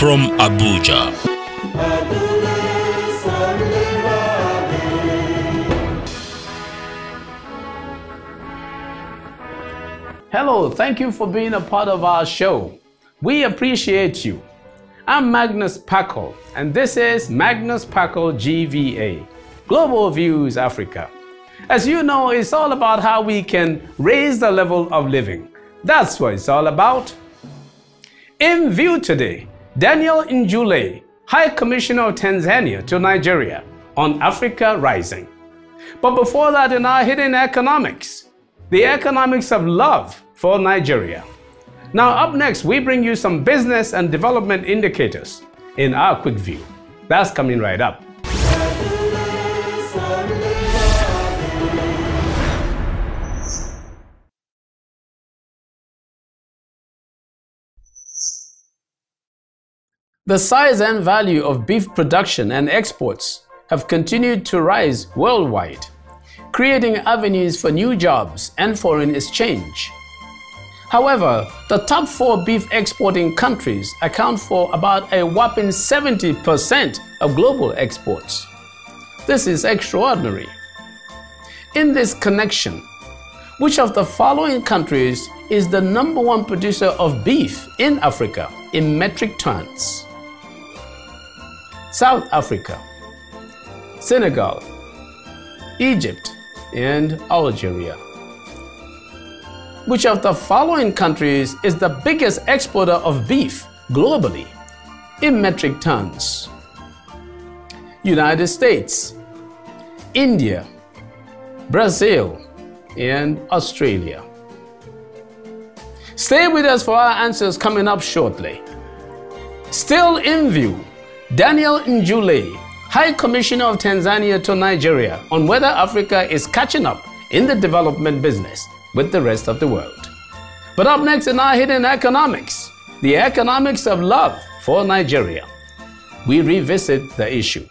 from Abuja. Hello, thank you for being a part of our show. We appreciate you. I'm Magnus Packle, and this is Magnus Packle GVA, Global Views Africa. As you know, it's all about how we can raise the level of living. That's what it's all about. In view today, Daniel Njule, High Commissioner of Tanzania to Nigeria on Africa Rising. But before that, in our hidden economics, the economics of love for Nigeria. Now up next, we bring you some business and development indicators in our quick view. That's coming right up. The size and value of beef production and exports have continued to rise worldwide, creating avenues for new jobs and foreign exchange. However, the top 4 beef exporting countries account for about a whopping 70% of global exports. This is extraordinary. In this connection, which of the following countries is the #1 producer of beef in Africa in metric tons? South Africa, Senegal, Egypt, and Algeria. Which of the following countries is the biggest exporter of beef globally in metric tons? United States, India, Brazil, and Australia. Stay with us for our answers coming up shortly. Still in view, Daniel Njule, High Commissioner of Tanzania to Nigeria on whether Africa is catching up in the development business with the rest of the world. But up next in our hidden economics, the economics of love for Nigeria. We revisit the issue.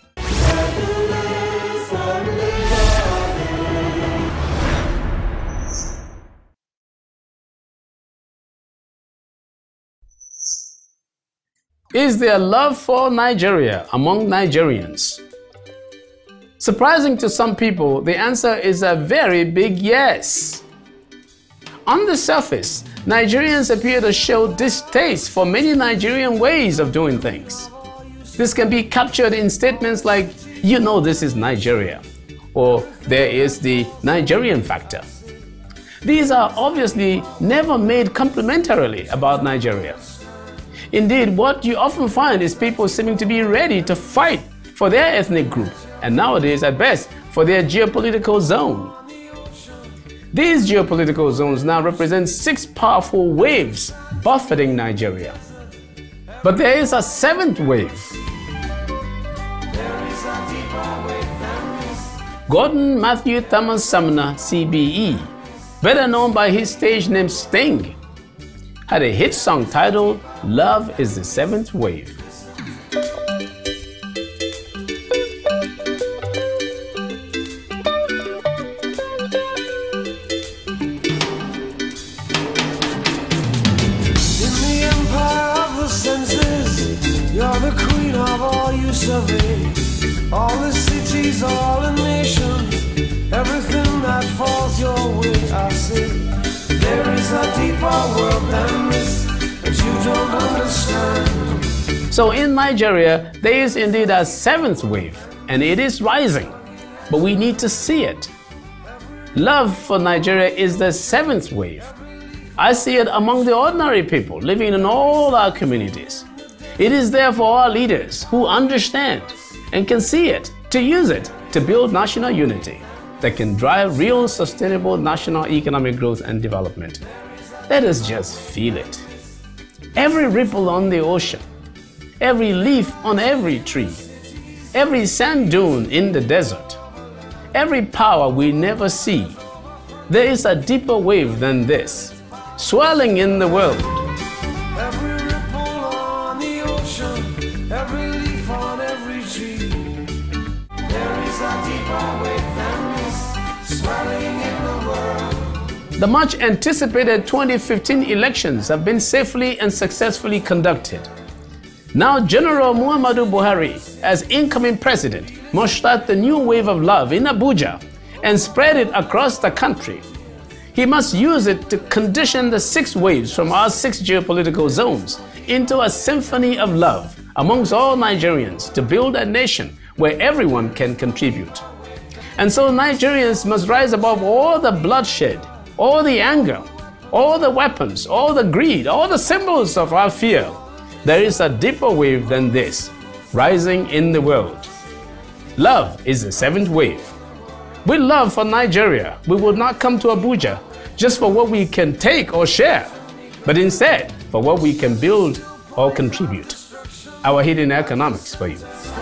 Is there love for Nigeria among Nigerians? Surprising to some people, the answer is a very big yes. On the surface, Nigerians appear to show distaste for many Nigerian ways of doing things. This can be captured in statements like, "You know this is Nigeria," or "There is the Nigerian factor." These are obviously never made complimentarily about Nigeria. Indeed, what you often find is people seeming to be ready to fight for their ethnic group, and nowadays at best for their geopolitical zone. These geopolitical zones now represent 6 powerful waves buffeting Nigeria. But there is a 7th wave. Gordon Matthew Thomas Sumner, CBE, better known by his stage name Sting, had a hit song titled "Love is the 7th Wave." All the cities, all the nations, everything that falls your way, I say, there is a deeper world than this that you don't understand. So in Nigeria, there is indeed a 7th wave, and it is rising, but we need to see it. Love for Nigeria is the 7th wave. I see it among the ordinary people living in all our communities. It is there for our leaders who understand and can see it, to use it to build national unity that can drive real sustainable national economic growth and development. Let us just feel it. Every ripple on the ocean, every leaf on every tree, every sand dune in the desert, every power we never see. There is a deeper wave than this, swirling in the world. Every ripple on the ocean, every leaf on every tree, there is a deeper wave than this, swirling in the world. The much anticipated 2015 elections have been safely and successfully conducted. Now General Muhammadu Buhari, as incoming president, must start the new wave of love in Abuja and spread it across the country. He must use it to condition the 6 waves from our 6 geopolitical zones into a symphony of love amongst all Nigerians to build a nation where everyone can contribute. And so Nigerians must rise above all the bloodshed, all the anger, all the weapons, all the greed, all the symbols of our fear. There is a deeper wave than this, rising in the world. Love is the 7th wave. With love for Nigeria, we will not come to Abuja just for what we can take or share, but instead for what we can build or contribute. Our hidden economics for you.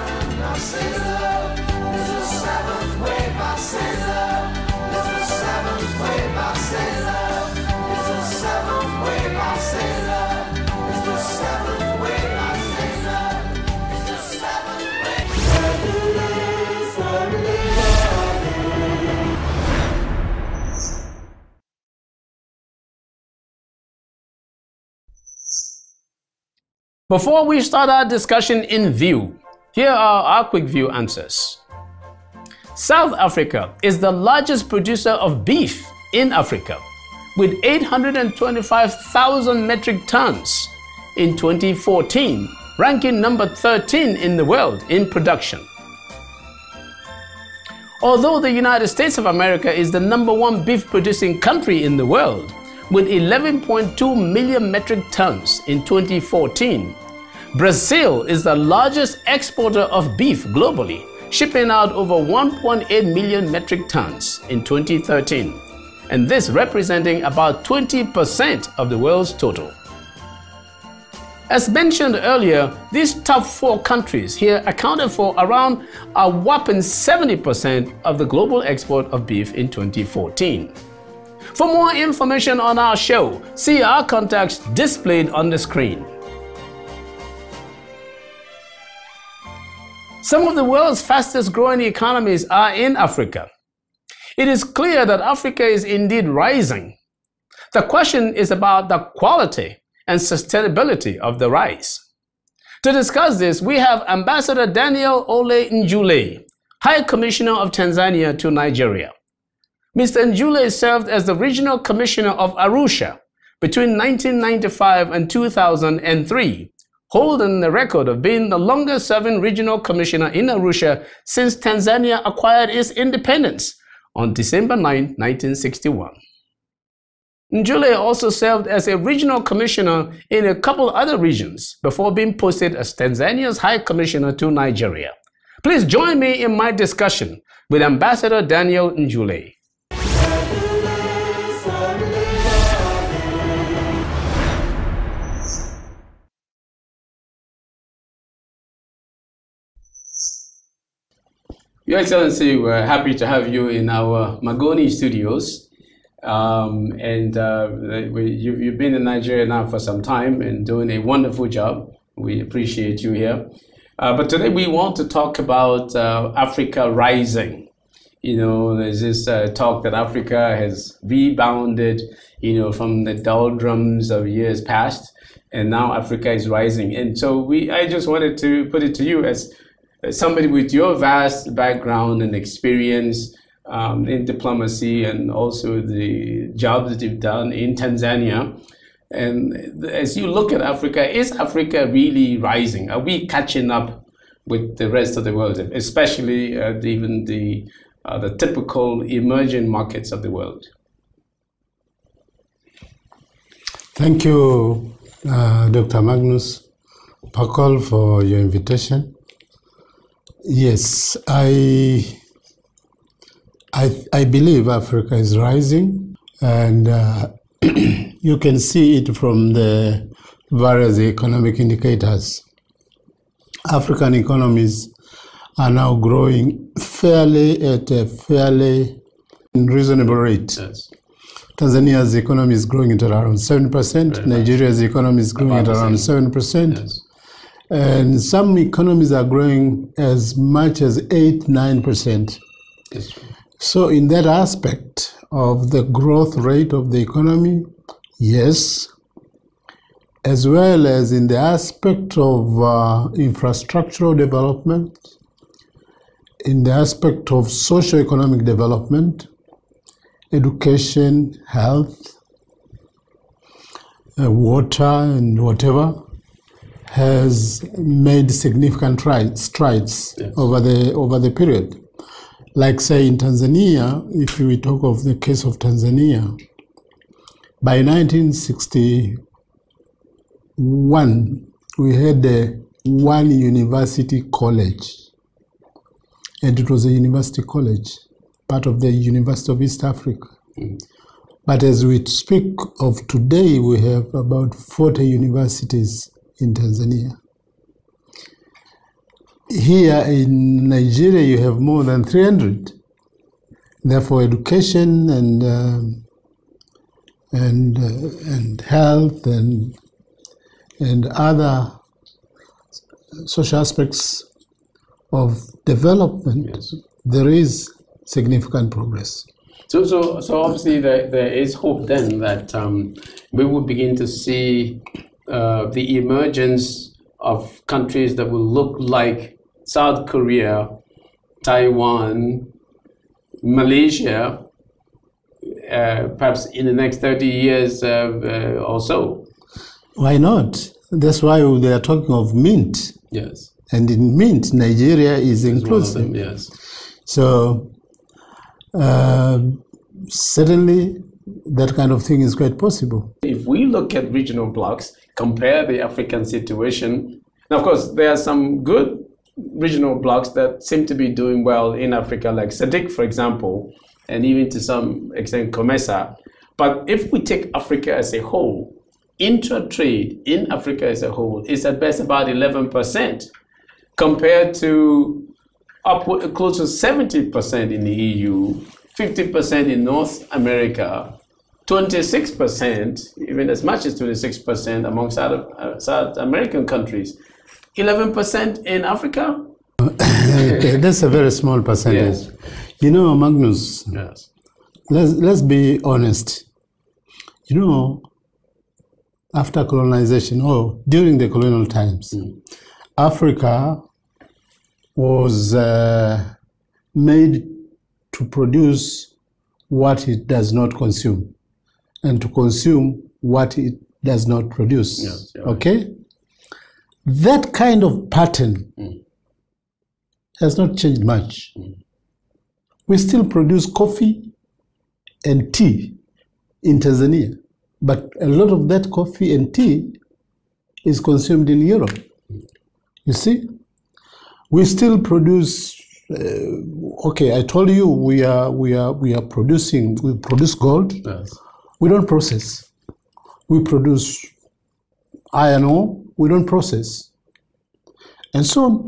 Before we start our discussion in view, here are our quick view answers. South Africa is the largest producer of beef in Africa, with 825,000 metric tons in 2014, ranking number 13 in the world in production. Although the United States of America is the number 1 beef producing country in the world, with 11.2 million metric tons in 2014, Brazil is the largest exporter of beef globally, shipping out over 1.8 million metric tons in 2013, and this representing about 20% of the world's total. As mentioned earlier, these top 4 countries here accounted for around a whopping 70% of the global export of beef in 2014. For more information on our show, see our contacts displayed on the screen. Some of the world's fastest growing economies are in Africa. It is clear that Africa is indeed rising. The question is about the quality and sustainability of the rise. To discuss this, we have Ambassador Daniel Ole Njule, High Commissioner of Tanzania to Nigeria. Mr. Njule served as the Regional Commissioner of Arusha between 1995 and 2003, holding the record of being the longest-serving regional commissioner in Arusha since Tanzania acquired its independence on December 9, 1961. Njule also served as a regional commissioner in a couple other regions before being posted as Tanzania's High Commissioner to Nigeria. Please join me in my discussion with Ambassador Daniel Njule. Your Excellency, we're happy to have you in our Magoni studios. You've been in Nigeria now for some time and doing a wonderful job. We appreciate you here. But today we want to talk about Africa rising. You know, there's this talk that Africa has rebounded, from the doldrums of years past, and now Africa is rising. And so I just wanted to put it to you as somebody with your vast background and experience in diplomacy and also the jobs that you've done in Tanzania. And as you look at Africa, is Africa really rising? Are we catching up with the rest of the world, especially even the typical emerging markets of the world? Thank you, Dr. Magnus Pakol, for your invitation. Yes, I believe Africa is rising, and you can see it from the various economic indicators. African economies are now growing at a fairly reasonable rate. Yes. Tanzania's economy is growing at around 7%. Nigeria's economy is growing at around 7%. Yes. And some economies are growing as much as 8-9%. Yes. So in that aspect of the growth rate of the economy, yes, as well as in the aspect of infrastructural development, in the aspect of socio-economic development, education, health, water, and whatever, has made significant strides Yes. over the period. Like, say, in Tanzania, if we talk of the case of Tanzania, by 1961, we had one university college, and it was a university college, part of the University of East Africa. But as we speak of today, we have about 40 universities in Tanzania. Here in Nigeria, you have more than 300. Therefore, education and health and other social aspects of development, Yes. there is significant progress. So obviously there is hope then that we will begin to see the emergence of countries that will look like South Korea, Taiwan, Malaysia, perhaps in the next 30 years or so. Why not? That's why they are talking of mint. Yes. And in mint, Nigeria is One of inclusive. them, yes. So certainly that kind of thing is quite possible. If we look at regional blocks, compare the African situation, now of course there are some good regional blocks that seem to be doing well in Africa, like SADC, for example, and even to some extent COMESA. But if we take Africa as a whole, intra-trade in Africa as a whole is at best about 11%, compared to upward, close to 70% in the EU, 50% in North America, 26%, even as much as 26% among South American countries, 11% in Africa? That's a very small percentage. Yes. You know, Magnus, Yes. let's be honest. You know, after colonization, or during the colonial times, Africa was made to produce what it does not consume and to consume what it does not produce. Yes, you're right. Okay? That kind of pattern has not changed much. We still produce coffee and tea in Tanzania, but a lot of that coffee and tea is consumed in Europe. You see? We still produce. Okay, I told you we produce gold. Yes. We don't process. We produce iron ore. We don't process. And so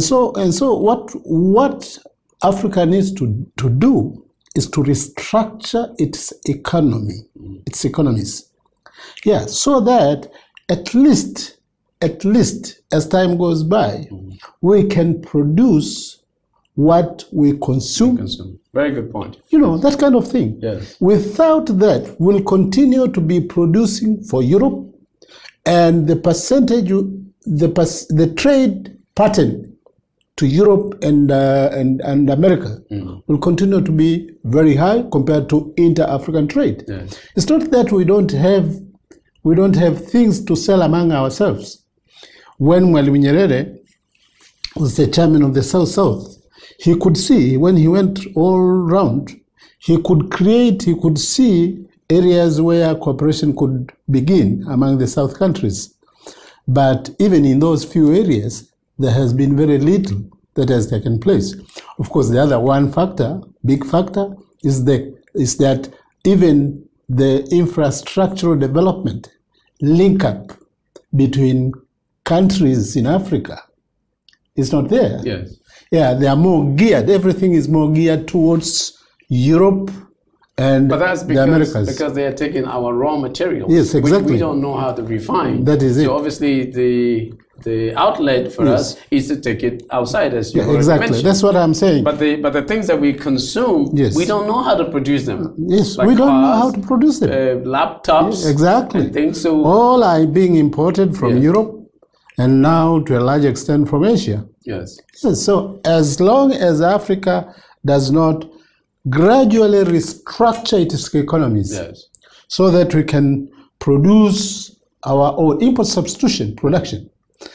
what Africa needs to do is to restructure its economy, its economies. Yeah, so that at least as time goes by, we can produce what we consume. Very good point. You know, that kind of thing. Yes. Without that, we'll continue to be producing for Europe, and the percentage, the trade pattern to Europe and America will continue to be very high compared to inter-African trade. Yes. It's not that we don't have things to sell among ourselves. When Mwalimu Nyerere was the chairman of the South, he could see, when he went all round, he could see areas where cooperation could begin among the South countries. But even in those few areas, there has been very little that has taken place. Of course, the other big factor, is that even the infrastructural development link up between countries in Africa is not there. Yes. Yeah, they are more geared. Everything is more geared towards Europe and But that's the Americas. because they are taking our raw materials, Yes, which exactly. we don't know how to refine. That is it. So obviously the outlet for us is to take it outside, as you Yeah, already exactly. mentioned. That's what I'm saying. But the things that we consume, Yes. we don't know how to produce them. Yes, Like we don't know how cars, to produce them. Laptops, Exactly. and things. So All are being imported from Yes. Europe and now to a large extent from Asia. yes, Yes, so as long as Africa does not gradually restructure its economies yes, so that we can produce our own import substitution production,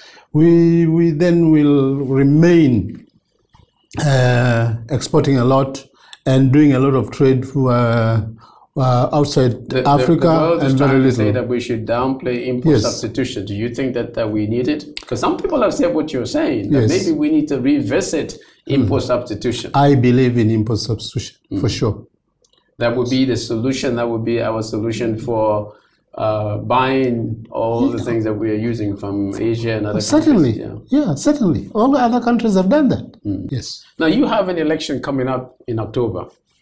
we then will remain exporting a lot and doing a lot of trade for outside Africa the world is and very trying to say little. that we should downplay import Yes. substitution. Do you think that we need it? Because some people have said what you're saying, that Yes. maybe we need to revisit import substitution. I believe in import substitution for sure. That would be the solution. That would be our solution for buying all the things that we are using from Asia and other Certainly, countries. Yeah. yeah, certainly. All the other countries have done that. Yes. Now, you have an election coming up in October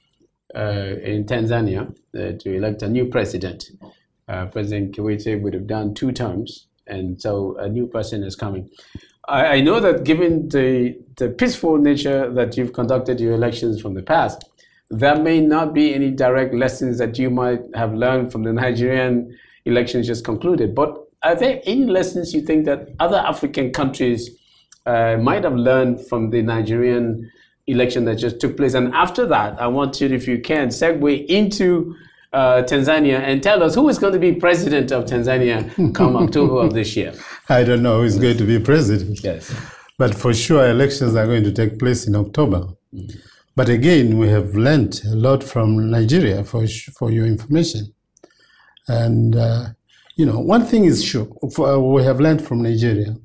in Tanzania to elect a new president. President Kikwete would have done 2 terms, and so a new person is coming. I know that given the peaceful nature that you've conducted your elections from the past, there may not be any direct lessons that you might have learned from the Nigerian elections just concluded. But are there any lessons you think that other African countries might have learned from the Nigerian election that just took place? And after that, I want you, if you can, segue into Tanzania and tell us who is going to be president of Tanzania come October of this year. I don't know who's going to be president. Yes. But for sure, elections are going to take place in October. But again, we have learned a lot from Nigeria, for your information. And, one thing is sure, we have learned from Nigeria.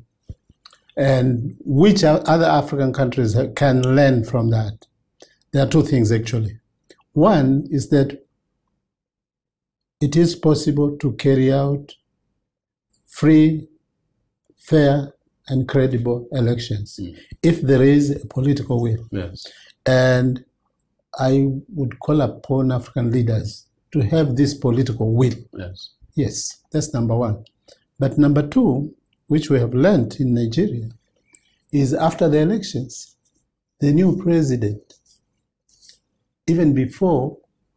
And which other African countries can learn from that? There are 2 things, actually. One is that it is possible to carry out free, fair, and credible elections if there is a political will. Yes. And I would call upon African leaders to have this political will. Yes. Yes, that's number 1. But number 2, which we have learned in Nigeria, is after the elections, the new president, even before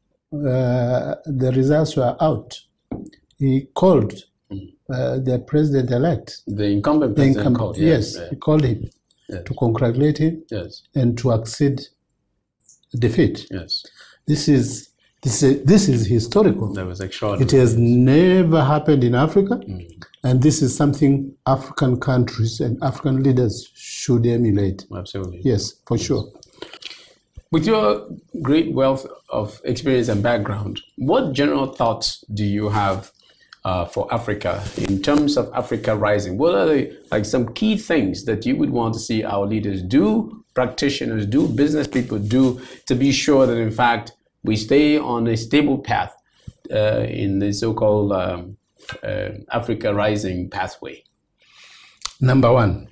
the results were out, he called the president-elect. The incumbent president called. Yes, he called him to congratulate him and to accede defeat. Yes. This is historical. That was extraordinary. It has never happened in Africa, and this is something African countries and African leaders should emulate. Absolutely. Yes, for sure. With your great wealth of experience and background, what general thoughts do you have for Africa in terms of Africa rising? What are some key things that you would want to see our leaders do, practitioners do, business people do, to be sure that in fact we stay on a stable path in the so-called Africa rising pathway? Number 1,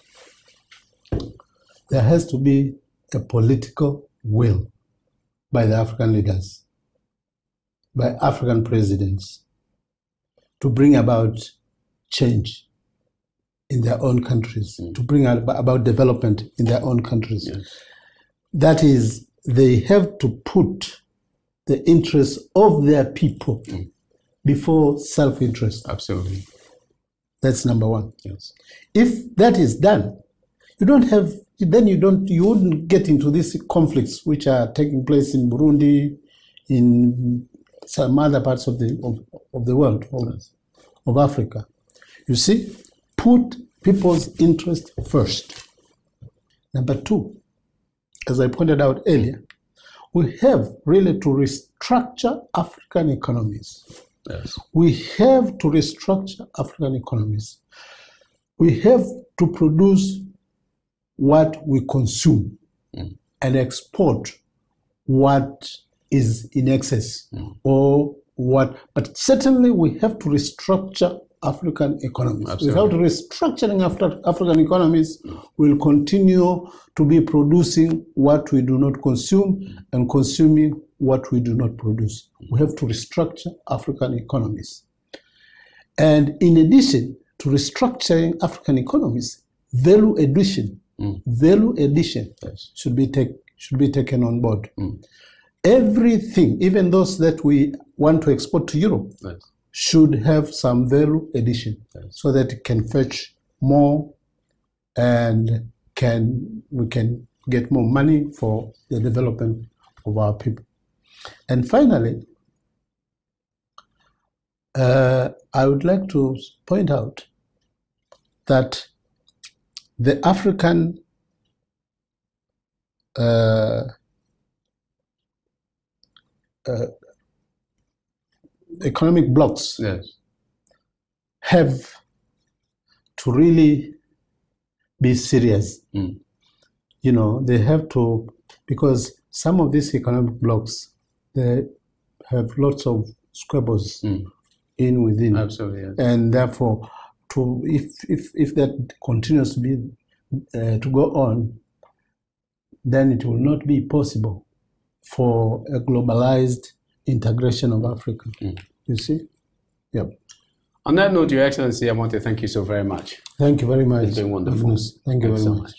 there has to be a political will by the African leaders, by African presidents, to bring about change in their own countries, to bring about development in their own countries. Yes. That is, they have to put the interests of their people before self-interest. Absolutely. That's number 1. Yes. If that is done, you wouldn't get into these conflicts which are taking place in Burundi, in some other parts of the world, of Africa. You see, put people's interest first. Number 2, as I pointed out earlier, we have really to restructure African economies. Yes. We have to restructure African economies. We have to produce what we consume and export what is in excess or what. But certainly we have to restructure African economies. Absolutely. Without restructuring African economies, we'll continue to be producing what we do not consume and consuming what we do not produce. We have to restructure African economies. And in addition to restructuring African economies, value addition yes, should be taken on board. Everything, even those that we want to export to Europe, yes, should have some value addition, yes, so that it can fetch more and we can get more money for the development of our people. And finally, I would like to point out that the African economic blocks, yes, have to really be serious. You know, they have to, because some of these economic blocks, they have lots of squabbles in within. Absolutely, yes. And therefore, if that continues to be to go on, then it will not be possible for a globalized integration of Africa. You see? Yep. On that note, Your Excellency, I want to thank you so very much. Thank you very much. It's been wonderful. Thank you very much.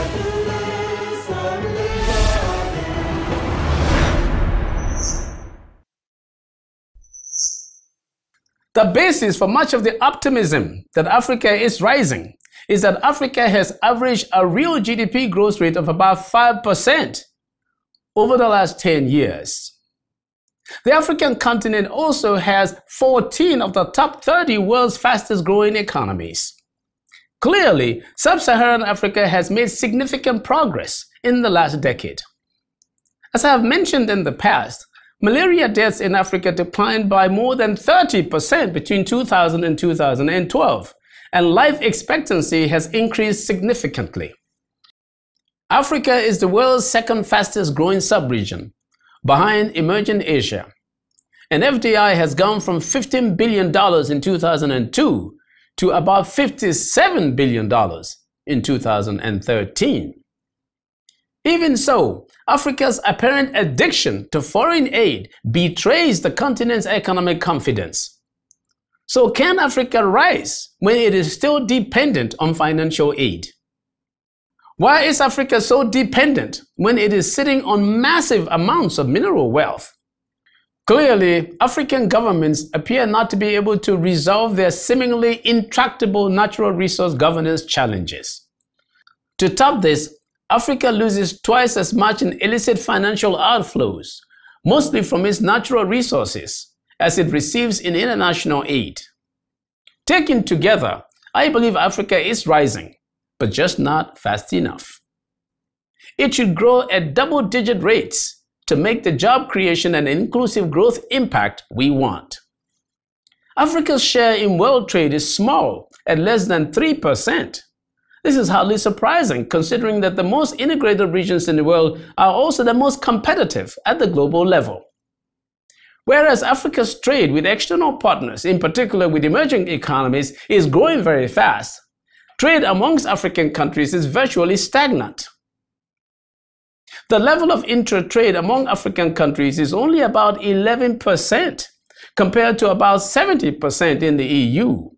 The basis for much of the optimism that Africa is rising is that Africa has averaged a real GDP growth rate of about 5% over the last 10 years. The African continent also has 14 of the top 30 world's fastest growing economies. Clearly, sub-Saharan Africa has made significant progress in the last decade. As I have mentioned in the past, malaria deaths in Africa declined by more than 30% between 2000 and 2012, and life expectancy has increased significantly. Africa is the world's second fastest growing sub-region, behind emerging Asia, and FDI has gone from $15 billion in 2002 to about $57 billion in 2013. Even so, Africa's apparent addiction to foreign aid betrays the continent's economic confidence. So can Africa rise when it is still dependent on financial aid? Why is Africa so dependent when it is sitting on massive amounts of mineral wealth? Clearly, African governments appear not to be able to resolve their seemingly intractable natural resource governance challenges. To top this, Africa loses twice as much in illicit financial outflows, mostly from its natural resources, as it receives in international aid. Taken together, I believe Africa is rising, but just not fast enough. It should grow at double-digit rates to make the job creation and inclusive growth impact we want. Africa's share in world trade is small, at less than 3%. This is hardly surprising, considering that the most integrated regions in the world are also the most competitive at the global level. Whereas Africa's trade with external partners, in particular with emerging economies, is growing very fast, trade amongst African countries is virtually stagnant. The level of intra-trade among African countries is only about 11%, compared to about 70% in the EU,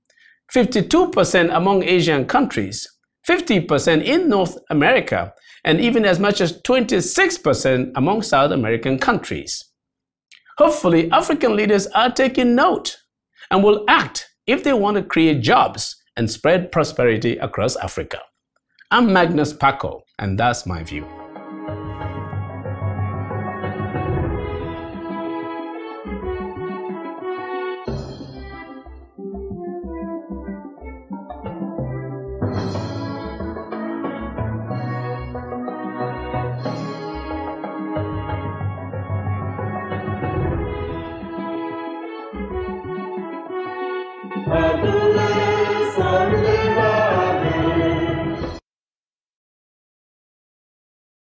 52% among Asian countries, 50% in North America, and even as much as 26% among South American countries. Hopefully, African leaders are taking note and will act if they want to create jobs and spread prosperity across Africa. I'm Magnus Paco, and that's my view. Adonai,